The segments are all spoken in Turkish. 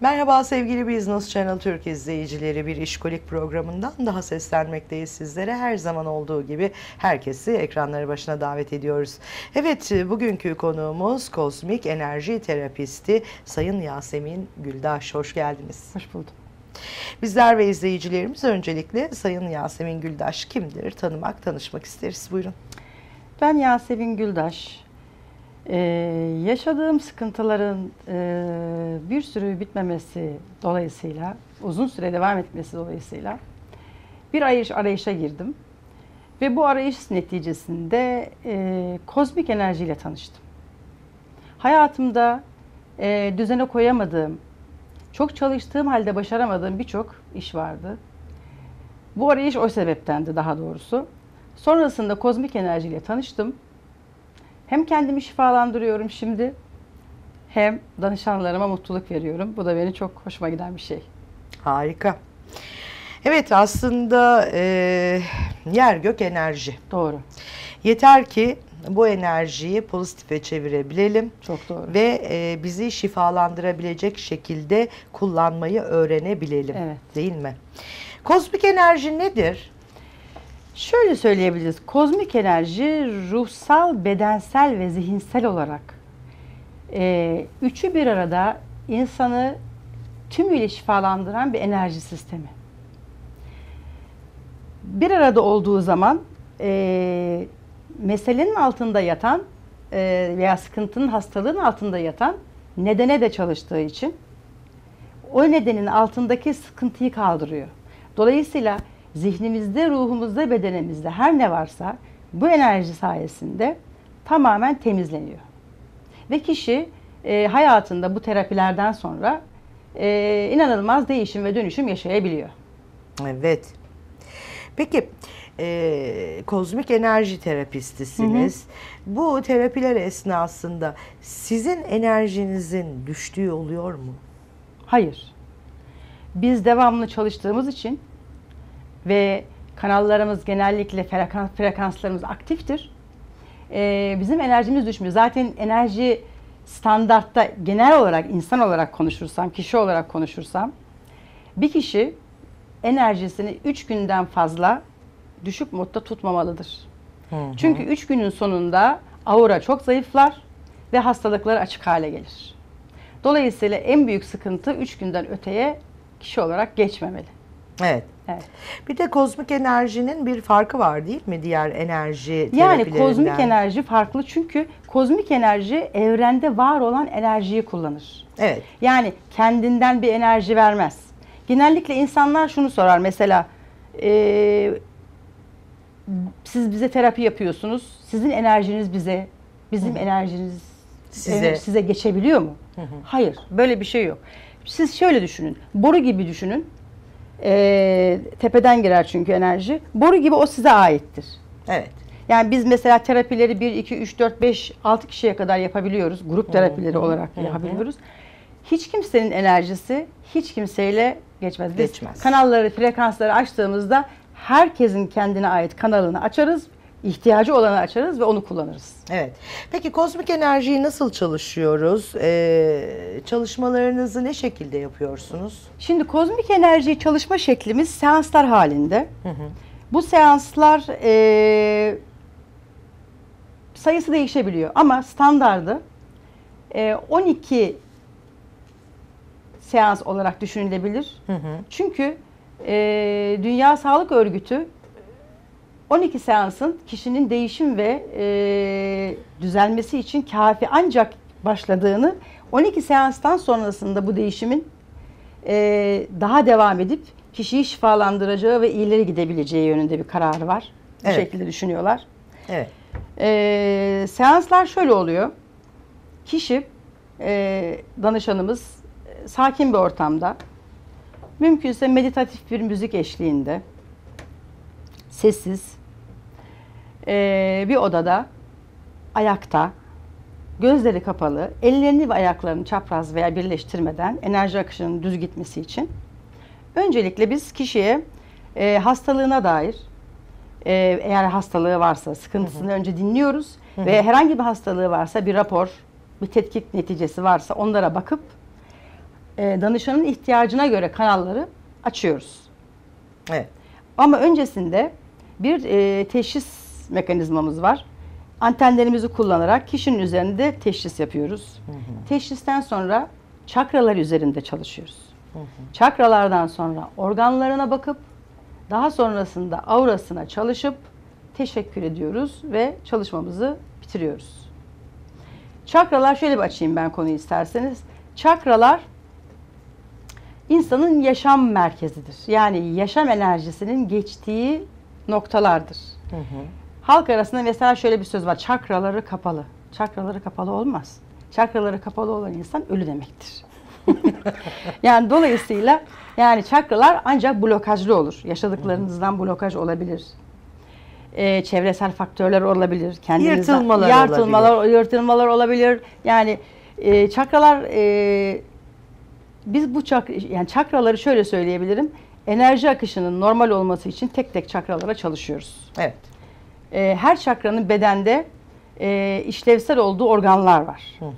Merhaba sevgili Business Channel Türk izleyicileri, bir işkolik programından daha seslenmekteyiz sizlere. Her zaman olduğu gibi herkesi ekranları başına davet ediyoruz. Evet, bugünkü konuğumuz kozmik enerji terapisti Sayın Yasemin Güldaş. Hoş geldiniz. Hoş buldum. Bizler ve izleyicilerimiz öncelikle Sayın Yasemin Güldaş kimdir? Tanışmak isteriz. Buyurun. Ben Yasemin Güldaş. Yaşadığım sıkıntıların bir sürü bitmemesi dolayısıyla, uzun süre devam etmesi dolayısıyla bir arayışa girdim. Ve bu arayış neticesinde kozmik enerjiyle tanıştım. Hayatımda düzene koyamadığım, çok çalıştığım halde başaramadığım birçok iş vardı. Bu arayış o sebeptendi daha doğrusu. Sonrasında kozmik enerjiyle tanıştım. Hem kendimi şifalandırıyorum şimdi, hem danışanlarıma mutluluk veriyorum. Bu da benim çok hoşuma giden bir şey. Harika. Evet, aslında yer gök enerji. Doğru. Yeter ki bu enerjiyi pozitife çevirebilelim. Çok doğru. Ve bizi şifalandırabilecek şekilde kullanmayı öğrenebilelim. Evet. Değil mi? Kozmik enerji nedir? Şöyle söyleyebiliriz. Kozmik enerji ruhsal, bedensel ve zihinsel olarak üçü bir arada insanı tümüyle şifalandıran bir enerji sistemi. Bir arada olduğu zaman meselenin altında yatan veya sıkıntının, hastalığın altında yatan nedene de çalıştığı için o nedenin altındaki sıkıntıyı kaldırıyor. Dolayısıyla zihnimizde, ruhumuzda, bedenimizde her ne varsa bu enerji sayesinde tamamen temizleniyor. Ve kişi hayatında bu terapilerden sonra inanılmaz değişim ve dönüşüm yaşayabiliyor. Evet. Peki, kozmik enerji terapistisiniz. Bu terapiler esnasında sizin enerjinizin düştüğü oluyor mu? Hayır. Biz devamlı çalıştığımız için ve kanallarımız genellikle frekanslarımız aktiftir. Bizim enerjimiz düşmüyor. Zaten enerji standartta genel olarak insan olarak konuşursam, kişi olarak konuşursam bir kişi enerjisini 3 günden fazla düşük modda tutmamalıdır. Çünkü 3 günün sonunda aura çok zayıflar ve hastalıkları açık hale gelir. Dolayısıyla en büyük sıkıntı 3 günden öteye kişi olarak geçmemeli. Evet. Evet. Bir de kozmik enerjinin bir farkı var değil mi diğer enerji Yani terapilerinden? kozmik enerji farklı çünkü kozmik enerji evrende var olan enerjiyi kullanır. Evet. Yani kendinden bir enerji vermez. Genellikle insanlar şunu sorar mesela siz bize terapi yapıyorsunuz. Sizin enerjiniz bize, bizim enerjiniz size geçebiliyor mu? Hayır, böyle bir şey yok. Siz şöyle düşünün. Boru gibi düşünün. Tepeden girer çünkü enerji. Boru gibi o size aittir. Evet. Yani biz mesela terapileri 1, 2, 3, 4, 5, 6 kişiye kadar yapabiliyoruz. Grup terapileri olarak yapabiliyoruz. Hiç kimsenin enerjisi hiç kimseyle geçmez. Biz kanalları, frekansları açtığımızda herkesin kendine ait kanalını açarız, ihtiyacı olanı açarız ve onu kullanırız. Evet. Peki kozmik enerjiyi nasıl çalışıyoruz? Çalışmalarınızı ne şekilde yapıyorsunuz? Şimdi kozmik enerji çalışma şeklimiz seanslar halinde. Bu seanslar sayısı değişebiliyor ama standardı 12 seans olarak düşünülebilir. Çünkü Dünya Sağlık Örgütü 12 seansın kişinin değişim ve düzelmesi için kafi ancak başladığını, 12 seanstan sonrasında bu değişimin daha devam edip kişiyi şifalandıracağı ve ileri gidebileceği yönünde bir kararı var. Bu şekilde düşünüyorlar. Evet. Seanslar şöyle oluyor. Kişi, danışanımız sakin bir ortamda, mümkünse meditatif bir müzik eşliğinde, sessiz bir odada, ayakta, gözleri kapalı, ellerini ve ayaklarını çapraz veya birleştirmeden enerji akışının düz gitmesi için öncelikle biz kişiye hastalığına dair, eğer hastalığı varsa sıkıntısını önce dinliyoruz ve herhangi bir hastalığı varsa bir rapor, bir tetkik neticesi varsa onlara bakıp danışanın ihtiyacına göre kanalları açıyoruz. Evet. Ama öncesinde bir teşhis mekanizmamız var. Antenlerimizi kullanarak kişinin üzerinde teşhis yapıyoruz. Teşhisten sonra çakralar üzerinde çalışıyoruz. Çakralardan sonra organlarına bakıp daha sonrasında aurasına çalışıp teşekkür ediyoruz ve çalışmamızı bitiriyoruz. Çakralar, şöyle bir açayım ben konuyu isterseniz. Çakralar insanın yaşam merkezidir. Yani yaşam enerjisinin geçtiği noktalardır. Halk arasında mesela şöyle bir söz var. Çakraları kapalı. Çakraları kapalı olmaz. Çakraları kapalı olan insan ölü demektir. Yani dolayısıyla yani çakralar ancak blokajlı olur. Yaşadıklarınızdan blokaj olabilir. Çevresel faktörler olabilir. Yırtılmalar olabilir. Yani çakralar biz yani çakraları şöyle söyleyebilirim. Enerji akışının normal olması için tek tek çakralara çalışıyoruz. Evet. Her çakranın bedende işlevsel olduğu organlar var.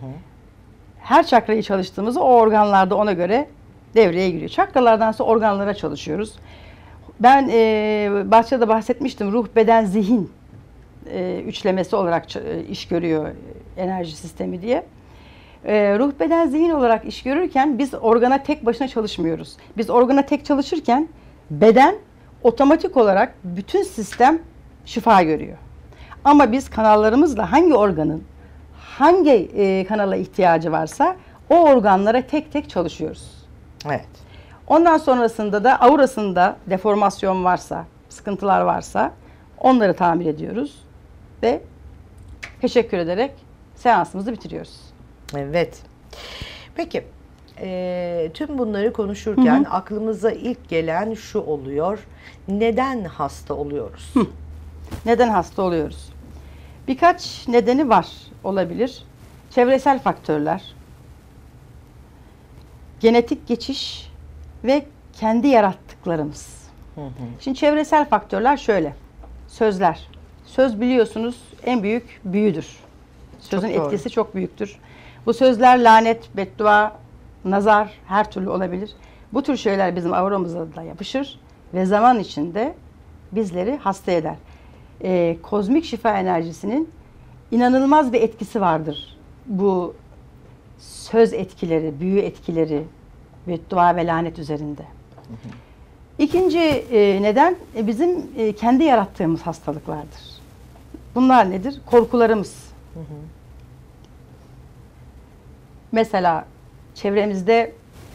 Her çakrayı çalıştığımızda o organlarda ona göre devreye giriyor. Çakralardan sonra organlara çalışıyoruz. Ben bahçede bahsetmiştim, ruh, beden, zihin üçlemesi olarak iş görüyor enerji sistemi diye. Ruh, beden, zihin olarak iş görürken biz organa tek başına çalışmıyoruz. Biz organa tek çalışırken beden otomatik olarak bütün sistem şifa görüyor. Ama biz kanallarımızla hangi organın hangi kanala ihtiyacı varsa o organlara tek tek çalışıyoruz. Evet. Ondan sonrasında da aurasında deformasyon varsa, sıkıntılar varsa onları tamir ediyoruz ve teşekkür ederek seansımızı bitiriyoruz. Evet. Peki, tüm bunları konuşurken aklımıza ilk gelen şu oluyor. Neden hasta oluyoruz? Neden hasta oluyoruz? Birkaç nedeni var, olabilir. Çevresel faktörler, genetik geçiş ve kendi yarattıklarımız. Şimdi çevresel faktörler şöyle. Sözler. Söz biliyorsunuz en büyük büyüdür. Sözün etkisi çok büyüktür. Bu sözler lanet, beddua, nazar her türlü olabilir. Bu tür şeyler bizim auramıza da yapışır ve zaman içinde bizleri hasta eder. Kozmik şifa enerjisinin inanılmaz bir etkisi vardır. Bu söz etkileri, büyü etkileri, beddua ve lanet üzerinde. İkinci neden bizim kendi yarattığımız hastalıklardır. Bunlar nedir? Korkularımız. Mesela çevremizde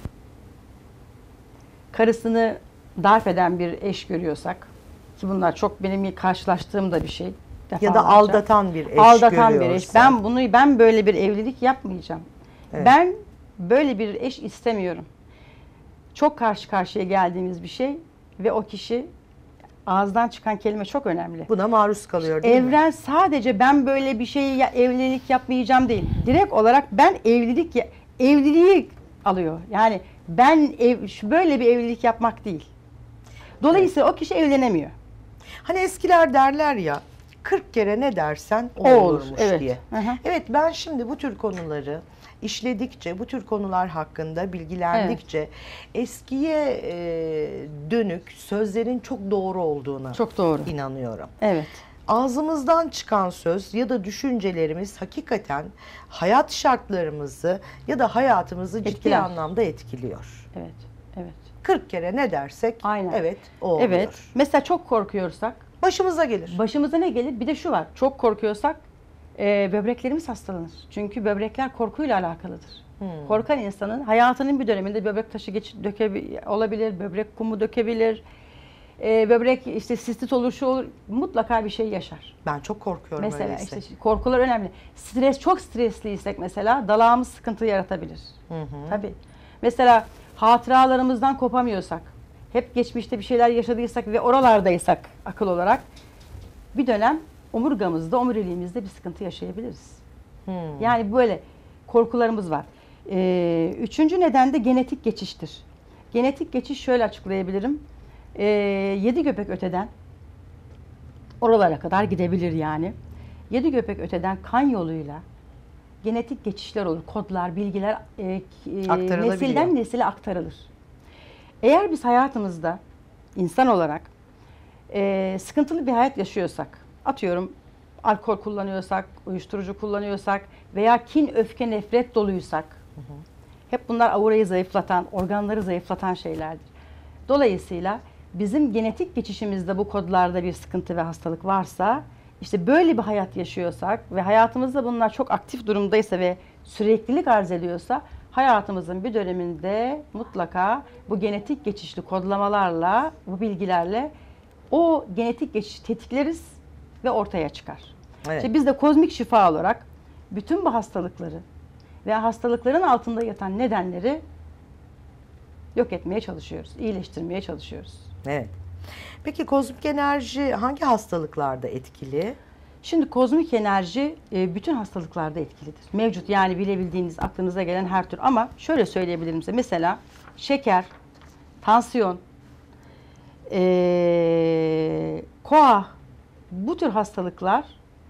karısını darp eden bir eş görüyorsak, ki bunlar çok benim karşılaştığım da bir şey. Ya da aldatan bir eş aldatan bir eş. Ben böyle bir evlilik yapmayacağım. Evet. Ben böyle bir eş istemiyorum. Çok karşı karşıya geldiğimiz bir şey ve o kişi, ağızdan çıkan kelime çok önemli. Buna maruz kalıyor değil mi? Evren sadece ben böyle bir şeyi evlilik yapmayacağım değil. Direkt olarak ben evliliği alıyor. Yani ben böyle bir evlilik yapmak değil. Dolayısıyla o kişi evlenemiyor. Hani eskiler derler ya, 40 kere ne dersen o olurmuş diye. Evet, ben şimdi bu tür konuları işledikçe, bu tür konular hakkında bilgilendikçe eskiye dönük sözlerin çok doğru olduğuna inanıyorum. Evet. Ağzımızdan çıkan söz ya da düşüncelerimiz hakikaten hayat şartlarımızı ya da hayatımızı ciddi anlamda etkiliyor. Evet, evet. 40 kere ne dersek evet o oluyor. Evet. Mesela çok korkuyorsak başımıza gelir. Başımıza ne gelir? Bir de şu var. Çok korkuyorsak böbreklerimiz hastalanır. Çünkü böbrekler korkuyla alakalıdır. Korkan insanın hayatının bir döneminde böbrek taşı olabilir, böbrek kumu dökebilir. Böbrek işte sistit olur, şu olur, mutlaka bir şey yaşar. Ben çok korkuyorum mesela öyleyse. işte korkular önemli. Çok stresliysek mesela dalağımız sıkıntı yaratabilir. Tabii. Mesela hatıralarımızdan kopamıyorsak, hep geçmişte bir şeyler yaşadıysak ve oralardaysak akıl olarak bir dönem omurgamızda, omuriliğimizde bir sıkıntı yaşayabiliriz. Yani böyle korkularımız var. Üçüncü neden de genetik geçiştir. Genetik geçiş şöyle açıklayabilirim. 7 göbek öteden oralara kadar gidebilir yani. 7 göbek öteden kan yoluyla genetik geçişler olur. Kodlar, bilgiler Aktarılabiliyor. nesilden nesile aktarılır. Eğer biz hayatımızda insan olarak sıkıntılı bir hayat yaşıyorsak, atıyorum alkol kullanıyorsak, uyuşturucu kullanıyorsak veya kin, öfke, nefret doluysak, hep bunlar aurayı zayıflatan, organları zayıflatan şeylerdir. Dolayısıyla bizim genetik geçişimizde bu kodlarda bir sıkıntı ve hastalık varsa, işte böyle bir hayat yaşıyorsak ve hayatımızda bunlar çok aktif durumdaysa ve süreklilik arz ediyorsa, hayatımızın bir döneminde mutlaka bu genetik geçişli kodlamalarla, bu bilgilerle o genetik geçişi tetikleriz ve ortaya çıkar. Evet. İşte biz de kozmik şifa olarak bütün bu hastalıkları ve hastalıkların altında yatan nedenleri yok etmeye çalışıyoruz, iyileştirmeye çalışıyoruz. Evet. Peki kozmik enerji hangi hastalıklarda etkili? Şimdi kozmik enerji bütün hastalıklarda etkilidir. Mevcut, yani bilebildiğiniz, aklınıza gelen her tür, ama şöyle söyleyebilirim size. Mesela şeker, tansiyon, koa, bu tür hastalıklar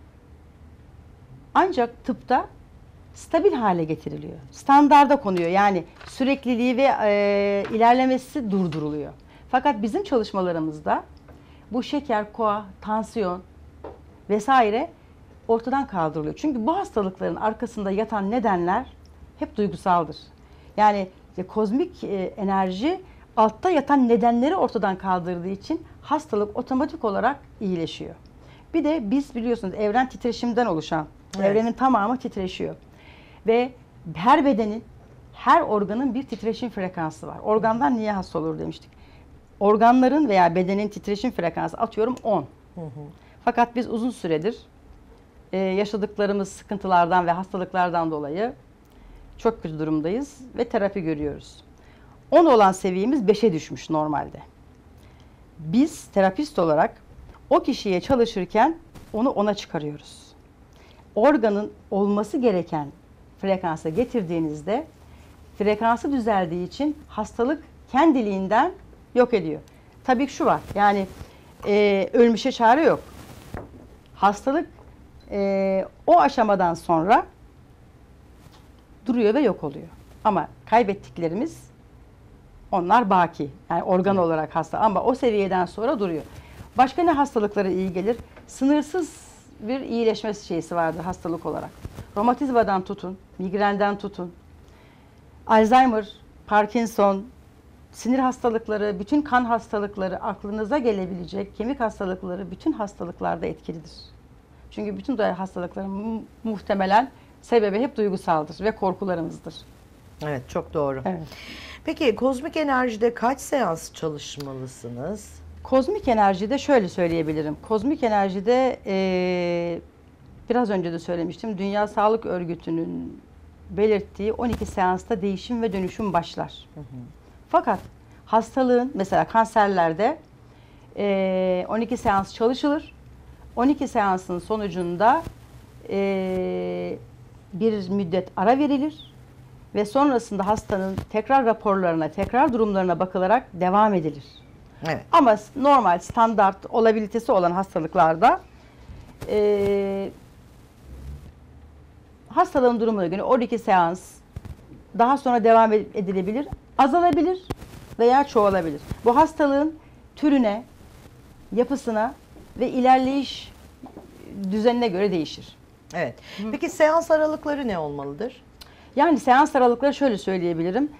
ancak tıpta stabil hale getiriliyor. Standarda konuyor, yani sürekliliği ve ilerlemesi durduruluyor. Fakat bizim çalışmalarımızda bu şeker, koa, tansiyon vesaire ortadan kaldırılıyor. Çünkü bu hastalıkların arkasında yatan nedenler hep duygusaldır. Yani kozmik enerji altta yatan nedenleri ortadan kaldırdığı için hastalık otomatik olarak iyileşiyor. Bir de biz biliyorsunuz evren titreşimden oluşan, evet, evrenin tamamı titreşiyor. Ve her bedenin, her organın bir titreşim frekansı var. Organdan niye hasta olur demiştik. Organların veya bedenin titreşim frekansı atıyorum 10. Fakat biz uzun süredir yaşadıklarımız sıkıntılardan ve hastalıklardan dolayı çok kötü durumdayız ve terapi görüyoruz. 10 olan seviyemiz 5'e düşmüş normalde. Biz terapist olarak o kişiye çalışırken onu 10'a çıkarıyoruz. Organın olması gereken frekansa getirdiğinizde frekansı düzeldiği için hastalık kendiliğinden yok ediyor. Tabii ki şu var, yani ölmüşe çare yok. Hastalık o aşamadan sonra duruyor ve yok oluyor. Ama kaybettiklerimiz, onlar baki. Yani organ olarak hasta, ama o seviyeden sonra duruyor. Başka ne hastalıklara iyi gelir? Sınırsız bir iyileşme şeysi vardır hastalık olarak. Romatizmadan tutun, migrenden tutun, Alzheimer, Parkinson, sinir hastalıkları, bütün kan hastalıkları, aklınıza gelebilecek kemik hastalıkları bütün hastalıklarda etkilidir. Çünkü bütün hastalıkların muhtemelen sebebi hep duygusaldır ve korkularımızdır. Evet, çok doğru. Evet. Peki kozmik enerjide kaç seans çalışmalısınız? Kozmik enerjide şöyle söyleyebilirim. Kozmik enerjide biraz önce de söylemiştim. Dünya Sağlık Örgütü'nün belirttiği 12 seansta değişim ve dönüşüm başlar. Fakat hastalığın, mesela kanserlerde 12 seans çalışılır. 12 seansın sonucunda bir müddet ara verilir ve sonrasında hastanın tekrar raporlarına, tekrar durumlarına bakılarak devam edilir. Evet. Ama normal, standart olabilitesi olan hastalıklarda hastalığın durumuna göre 12 seans daha sonra devam edilebilir, azalabilir veya çoğalabilir. Bu hastalığın türüne, yapısına ve ilerleyiş düzenine göre değişir. Evet. Peki seans aralıkları ne olmalıdır? Yani seans aralıkları şöyle söyleyebilirim.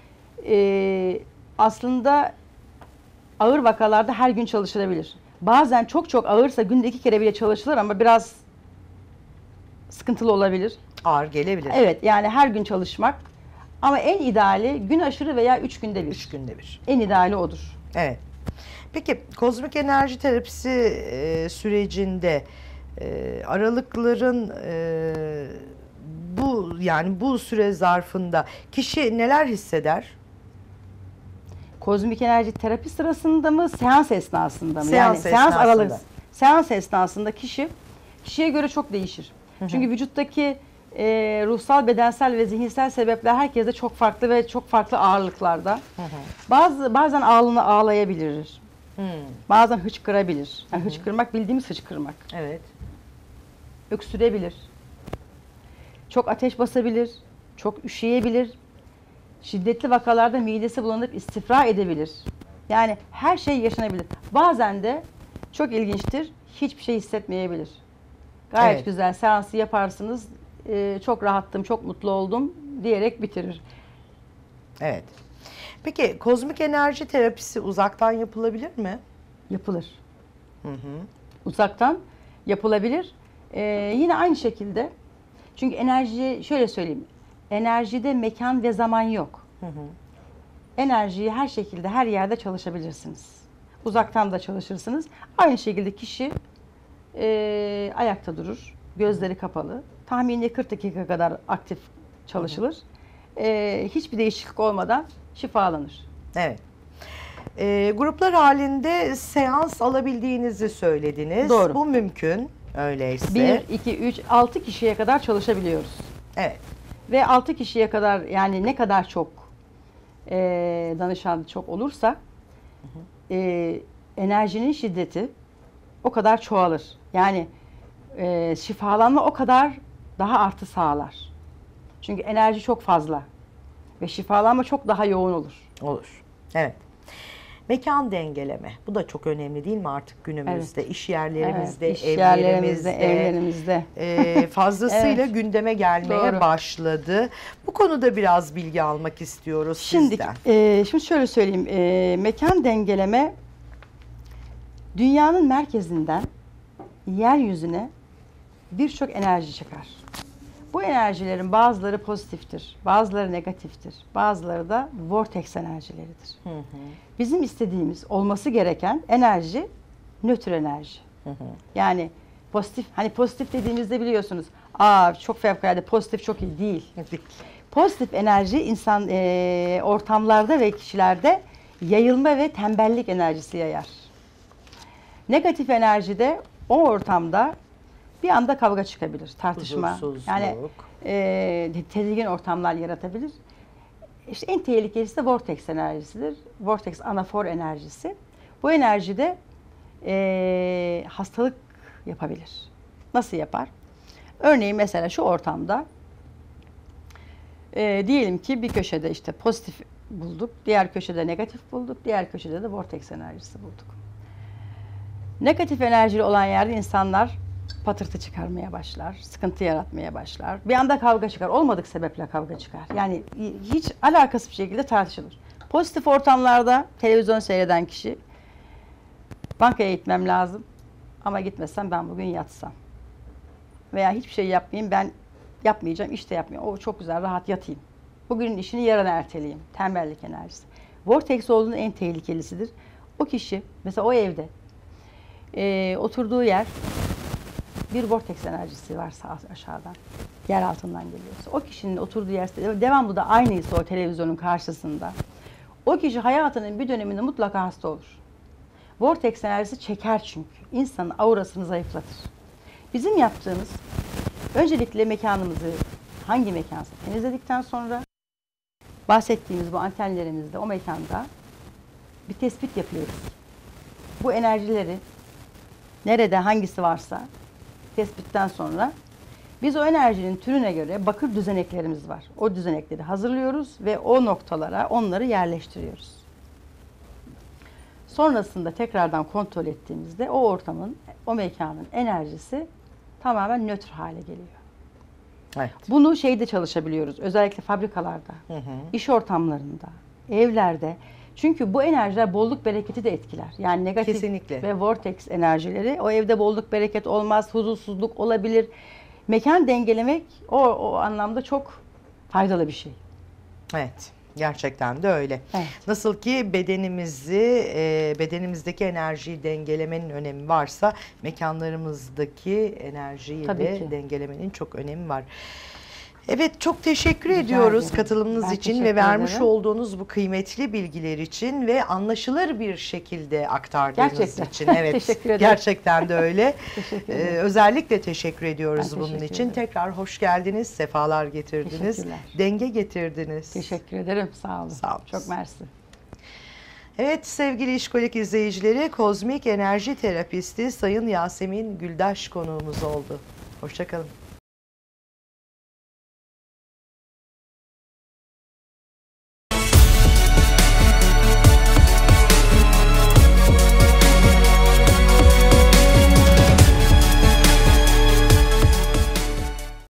Aslında ağır vakalarda her gün çalışılabilir. Bazen çok ağırsa günde 2 kere bile çalışılır ama biraz sıkıntılı olabilir. Ağır gelebilir. Evet, yani her gün çalışmak, ama en ideali gün aşırı veya 3 günde bir. 3 günde bir. En ideali odur. Evet. Peki kozmik enerji terapisi sürecinde aralıkların bu süre zarfında kişi neler hisseder? Kozmik enerji terapi sırasında mı, seans esnasında mı? Seans Yani seans esnasında. aralığı. Seans esnasında kişiye göre çok değişir. Çünkü vücuttaki ruhsal, bedensel ve zihinsel sebepler herkeste çok farklı ve çok farklı ağırlıklarda. Bazen ağlayabilir. Bazen hıçkırabilir. Yani hıçkırmak bildiğimiz hıçkırmak. Evet. Öksürebilir. çok ateş basabilir, çok üşüyebilir. Şiddetli vakalarda midesi bulanıp istifra edebilir. Yani her şey yaşanabilir. Bazen de çok ilginçtir, hiçbir şey hissetmeyebilir. Gayet Evet. güzel seansı yaparsınız, çok rahattım, çok mutlu oldum diyerek bitirir. Evet. Peki kozmik enerji terapisi uzaktan yapılabilir mi? Yapılır. Hı hı. Uzaktan yapılabilir. Yine aynı şekilde, çünkü enerji, şöyle söyleyeyim, enerjide mekan ve zaman yok. Hı hı. Enerjiyi her şekilde, her yerde çalışabilirsiniz. Uzaktan da çalışırsınız. Aynı şekilde kişi ayakta durur, gözleri kapalı. Tahmini 40 dakika kadar aktif çalışılır. Hiçbir değişiklik olmadan şifalanır. Evet. Gruplar halinde seans alabildiğinizi söylediniz. Doğru. Bu mümkün. Öyleyse. 1, 2, 3, 6 kişiye kadar çalışabiliyoruz. Evet. Ve 6 kişiye kadar, yani ne kadar çok danışan çok olursa enerjinin şiddeti o kadar çoğalır. Yani şifalanma o kadar daha artı sağlar. Çünkü enerji çok fazla ve şifalanma çok daha yoğun olur. Olur. Evet. Mekan dengeleme. Bu da çok önemli değil mi artık günümüzde? İş yerlerimizde, Evet, iş yerlerimizde, evlerimizde, evlerimizde. fazlasıyla Evet. gündeme gelmeye Doğru. başladı. Bu konuda biraz bilgi almak istiyoruz Şimdi, sizden. şimdi şöyle söyleyeyim, mekan dengeleme dünyanın merkezinden yeryüzüne birçok enerji çıkar. Bu enerjilerin bazıları pozitiftir, bazıları negatiftir, bazıları da vortex enerjileridir. Hı hı. Bizim istediğimiz, olması gereken enerji nötr enerji. Hı hı. Yani pozitif, hani pozitif dediğimizde biliyorsunuz, çok fevkalade pozitif, çok iyi değil. Pozitif enerji insan ortamlarda ve kişilerde yayılma ve tembellik enerjisi yayar. Negatif enerji de o ortamda bir anda kavga çıkabilir, tartışma. Huzursuzluk. Yani tedirgin ortamlar yaratabilir. İşte en tehlikelisi de vortex enerjisidir. Vortex anafor enerjisi. Bu enerjide hastalık yapabilir. Nasıl yapar? Örneğin mesela şu ortamda diyelim ki bir köşede işte pozitif bulduk, diğer köşede negatif bulduk, diğer köşede de vortex enerjisi bulduk. Negatif enerjili olan yerde insanlar patırtı çıkarmaya başlar, sıkıntı yaratmaya başlar. Bir anda kavga çıkar, olmadık sebeple kavga çıkar. Yani hiç alakasız bir şekilde tartışılır. Pozitif ortamlarda televizyon seyreden kişi, bankaya gitmem lazım ama gitmesem ben bugün yatsam. Veya hiçbir şey yapmayayım, ben yapmayacağım, işte yapmayayım. O çok güzel, rahat yatayım. Bugünün işini yarına erteleyeyim. Tembellik enerjisi. Vortex olduğunun en tehlikelisidir. O kişi, mesela o evde oturduğu yer bir vortex enerjisi varsa aşağıdan, yer altından geliyorsa, o kişinin oturduğu yer devamlı da aynıysa o televizyonun karşısında, o kişi hayatının bir döneminde mutlaka hasta olur. Vortex enerjisi çeker çünkü. İnsanın aurasını zayıflatır. Bizim yaptığımız, öncelikle mekanımızı, hangi mekansa temizledikten sonra bahsettiğimiz bu antenlerimizde o mekanda bir tespit yapıyoruz. Bu enerjileri nerede hangisi varsa tespitten sonra biz o enerjinin türüne göre bakır düzeneklerimiz var. O düzenekleri hazırlıyoruz ve o noktalara onları yerleştiriyoruz. Sonrasında tekrardan kontrol ettiğimizde o ortamın, o mekanın enerjisi tamamen nötr hale geliyor. Evet. Bunu şeyde çalışabiliyoruz, özellikle fabrikalarda, iş ortamlarında, evlerde. Çünkü bu enerjiler bolluk bereketi de etkiler. Yani negatif Kesinlikle. ve vortex enerjileri, o evde bolluk bereket olmaz, huzursuzluk olabilir. Mekan dengelemek o anlamda çok faydalı bir şey. Evet. Gerçekten de öyle. Evet. Nasıl ki bedenimizdeki enerjiyi dengelemenin önemi varsa, mekanlarımızdaki enerjiyi Tabii de ki. dengelemenin çok önemi var. Evet, çok teşekkür Rica ediyoruz ederim. katılımınız Ben için ve teşekkür vermiş ederim. olduğunuz bu kıymetli bilgiler için ve anlaşılır bir şekilde aktardığınız Gerçekten. için. Evet, Teşekkür ederim. gerçekten de öyle. Teşekkür ederim. Özellikle teşekkür ediyoruz Ben bunun teşekkür için. ederim. Tekrar hoş geldiniz, sefalar getirdiniz, Teşekkürler. denge getirdiniz. Teşekkür ederim. Sağ olun. Sağ olun. Çok mersi. Evet sevgili İşkolik izleyicileri, kozmik enerji terapisti Sayın Yasemin Güldaş konuğumuz oldu. Hoşça kalın.